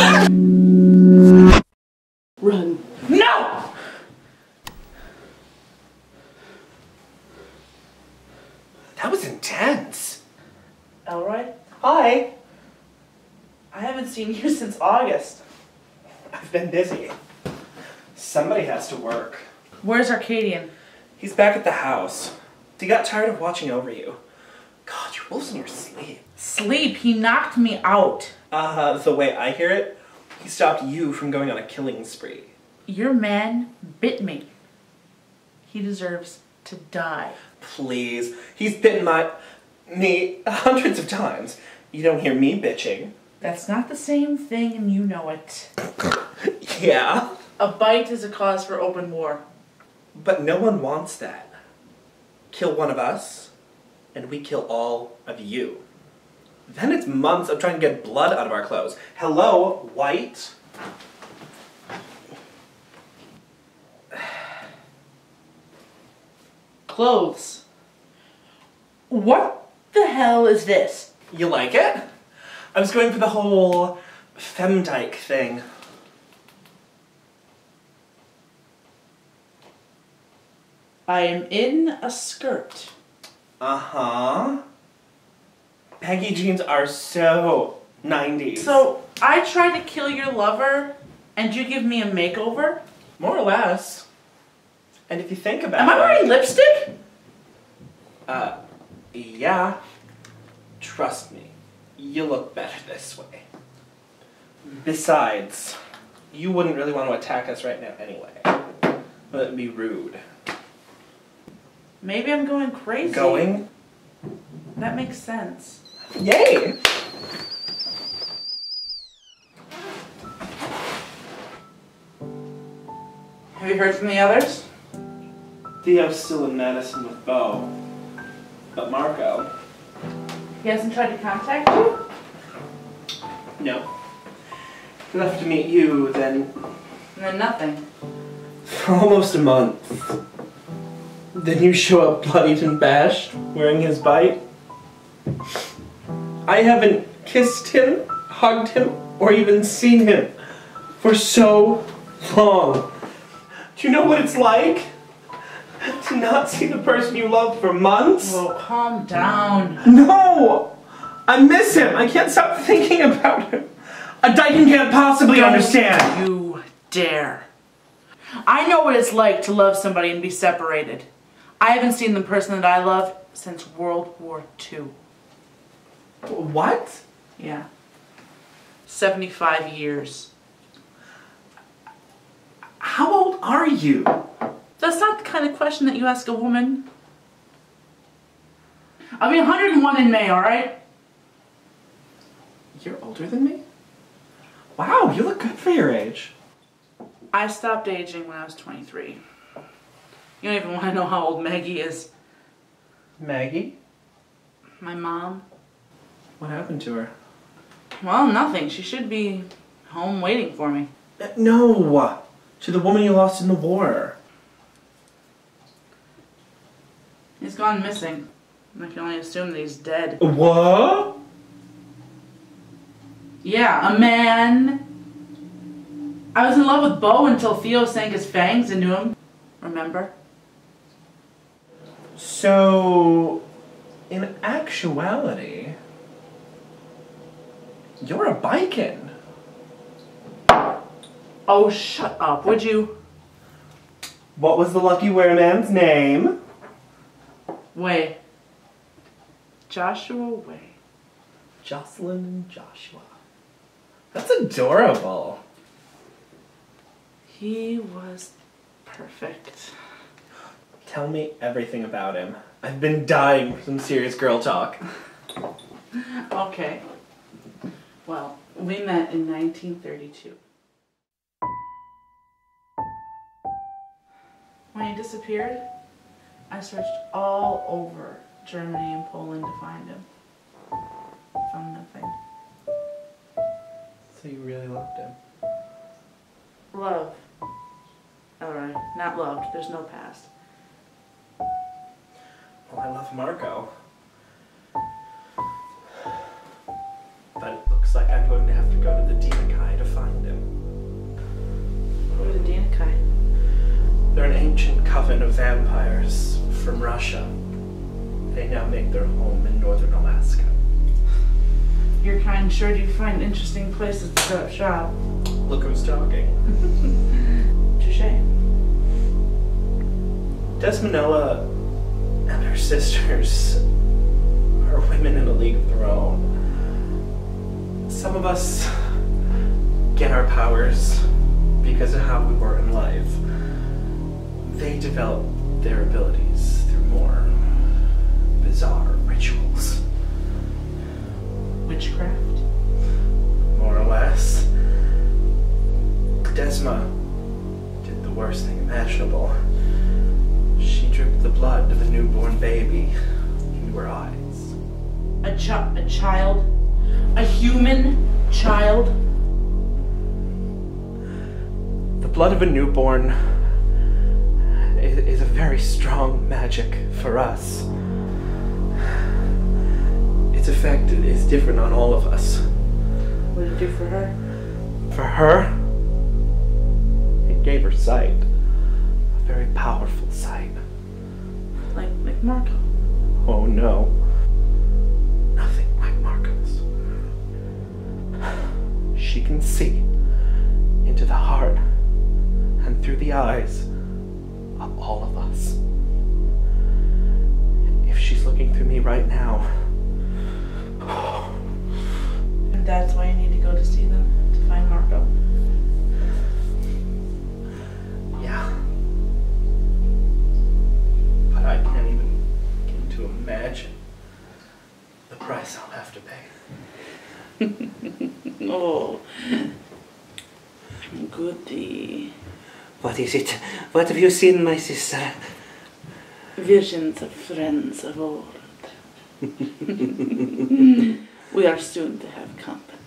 Run. No! That was intense. Elroy? Hi. I haven't seen you since August. I've been busy. Somebody has to work. Where's Arcadian? He's back at the house. He got tired of watching over you. God, you're losing your sleep. Sleep? He knocked me out. The way I hear it, he stopped you from going on a killing spree. Your man bit me. He deserves to die. Please. He's bitten me hundreds of times. You don't hear me bitching. That's not the same thing and you know it. Yeah? A bite is a cause for open war. But no one wants that. Kill one of us, and we kill all of you. Then it's months of trying to get blood out of our clothes. Hello, white? Clothes. What the hell is this? You like it? I was going for the whole femdyke thing. I am in a skirt. Uh-huh. Baggy jeans are so 90s. So, I tried to kill your lover, and you give me a makeover? More or less. And if you think about it... Am I wearing lipstick? Yeah. Trust me. You look better this way. Besides, you wouldn't really want to attack us right now anyway. That would be rude. Maybe I'm going crazy. Going? That makes sense. Yay! Have you heard from the others? Theo's still in Madison with Bo. But Marco... He hasn't tried to contact you? No. He left to meet you, then... And then nothing. For almost a month. Then you show up bloodied and bashed, wearing his bite. I haven't kissed him, hugged him, or even seen him for so long. Do you know what it's like? To not see the person you love for months? Oh, calm down. No! I miss him! I can't stop thinking about him. A Dyken can't possibly understand. You dare. I know what it's like to love somebody and be separated. I haven't seen the person that I love since World War II. What? Yeah. 75 years. How old are you? That's not the kind of question that you ask a woman. I'll be 101 in May, alright? You're older than me? Wow, you look good for your age. I stopped aging when I was 23. You don't even want to know how old Maggie is. Maggie? My mom. What happened to her? Well, nothing. She should be home waiting for me. No! To the woman you lost in the war. He's gone missing. I can only assume that he's dead. What? Yeah, a man. I was in love with Bo until Theo sank his fangs into him. Remember? So, in actuality, you're a bikin. Oh, shut up, would you? What was the lucky wereman's name? Way. Joshua Way. Jocelyn and Joshua. That's adorable. He was perfect. Tell me everything about him. I've been dying for some serious girl talk. Okay. Well, we met in 1932. When he disappeared, I searched all over Germany and Poland to find him. Found nothing. So you really loved him? Love. Alright, not loved. There's no past. Well, I love Marco. But it looks like I'm going to have to go to the demon guy to find ancient coven of vampires from Russia. They now make their home in northern Alaska. Your kind sure do find interesting places to set up shop. Look who's talking. Touché. Desmonella and her sisters are women in a league of their own. Some of us get our powers because of how we were in life. They develop their abilities through more bizarre rituals. Witchcraft? More or less. Desma did the worst thing imaginable. She dripped the blood of a newborn baby into her eyes. A child? A human child? The blood of a newborn is a very strong magic for us. Its effect is different on all of us. What did it do for her? For her, it gave her sight. A very powerful sight. Like Marco? Oh no. Nothing like Marco's. She can see into the heart and through the eyes of all of us. If she's looking through me right now, And that's why you need to go to see them, to find Marco? yeah. But I can't even begin to imagine the price I'll have to pay. Oh, goody. What is it? What have you seen, my sister? Visions of friends of old. We are soon to have company.